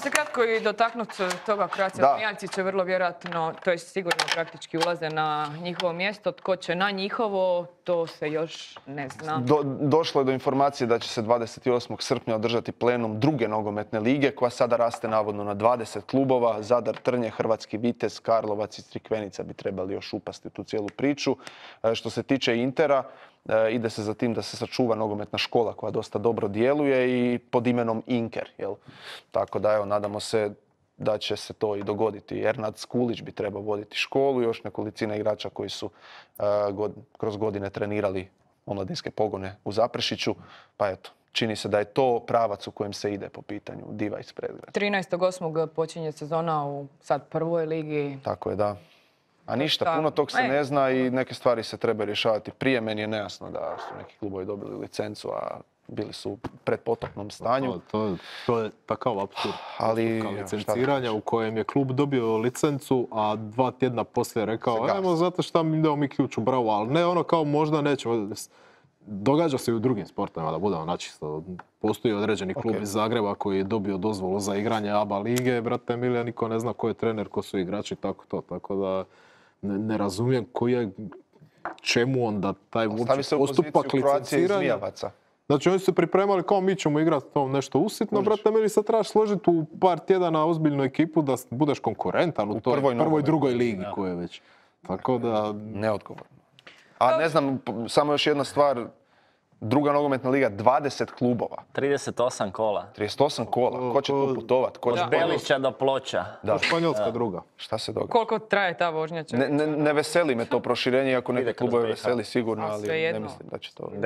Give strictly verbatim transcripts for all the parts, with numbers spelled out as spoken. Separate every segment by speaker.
Speaker 1: se kratko i dotaknuti toga. Croatia Mijanci će vrlo vjerojatno, to je sigurno praktički ulaze na njihovo mjesto. Tko će na njihovo, to se još ne zna.
Speaker 2: Do, došlo je do informacije da će se dvadeset osmog srpnja održati plenum druge nogometne lige, koja sada raste navodno na dvadeset klubova. Zadar, Trnje, Hrvatski Vitez, Karlovac i Crikvenica bi trebali još upasti u tu cijelu priču. E, što se tiče Intera, E, ide se za tim da se sačuva nogometna škola koja dosta dobro djeluje i pod imenom Inker. Jel? Tako da evo, nadamo se da će se to i dogoditi. Ernad Skulić bi trebao voditi školu, još nekolicina igrača koji su e, god, kroz godine trenirali omladinske pogone u Zaprešiću. Pa eto, čini se da je to pravac u kojem se ide po pitanju Diva iz Predgrada.
Speaker 1: trinaestog osmog počinje sezona u sad prvoj ligi.
Speaker 2: Tako je, da. A ništa, puno tog se ne zna i neke stvari se treba rješavati prije. Meni je nejasno da su neki klubovi dobili licencu, a bili su u predpotopnom stanju.
Speaker 3: To, to, to je takav apsurd.
Speaker 2: Ali
Speaker 3: licenciranja u kojem je klub dobio licencu, a dva tjedna poslije rekao, evo zato šta mi idemo mi ključ u bravu, ali ne ono kao možda nećemo. Događa se i u drugim sportovima, da budemo načisto. Postoji određeni klub okay. iz Zagreba koji je dobio dozvolu za igranje A B A lige, brate Milija, niko ne zna ko je trener, ko su igrači, tako to. Tako da ne, ne razumijem koji je, čemu onda taj uopće postupak licenciranja. Znači oni su se pripremali kao mi ćemo igrati to nešto usitno, Užiš. brate Milija, sad trebaš složiti u par tjedana ozbiljnu ekipu da budeš konkurentan u, u toj prvoj, prvoj drugoj ligi ja. koje već. Tako da...
Speaker 2: Neodgovorno. A ne znam, samo još jedna stvar, druga nogometna liga, dvadeset klubova.
Speaker 4: trideset osam kola.
Speaker 2: trideset osam kola. Ko će tu putovat?
Speaker 4: Od Belišća do Ploča.
Speaker 3: Da. Španjolska druga.
Speaker 2: Šta se događa?
Speaker 1: Koliko traje ta vožnja?
Speaker 2: Ne, ne, ne veseli me to proširenje, iako neke klubove veseli sigurno, ali ne mislim da će to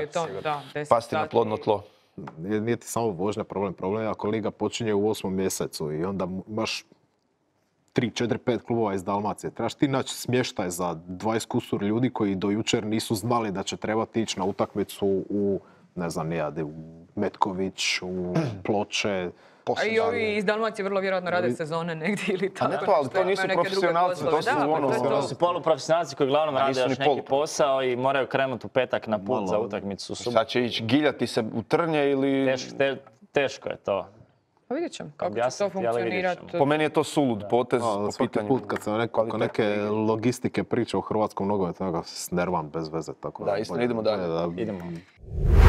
Speaker 2: pasti na plodno tlo.
Speaker 3: Nije, nije ti samo vožnja problem. Problem je ako liga počinje u osmom mjesecu i onda imaš tri, četiri, pet klubova iz Dalmacije. Trebaš ti naći smještaj za dvadeset kusur ljudi koji do jučer nisu znali da će trebati ići na utakmicu u, ne znam, nijade, u Metković, u Ploče.
Speaker 1: A i ovi iz Dalmacije vrlo vjerojatno rade sezone negdje ili tako.
Speaker 2: A ne to, ali to nisu profesionalci, to su ono...
Speaker 4: To su poluprofesionalci koji uglavnom rade još neki posao i moraju krenuti u petak na put za utakmicu.
Speaker 2: Sad će ići giljati se u Trnje ili...
Speaker 4: Teško je to.
Speaker 1: Pa vidjet ćemo kako će to funkcionirati.
Speaker 2: Po meni je to sulud potez po pitanju.
Speaker 3: Put kad sam rekao oko neke logistike priča o hrvatskom nogometu, s nervam bez veze.
Speaker 2: Da, istina, idemo dalje.
Speaker 4: Idemo.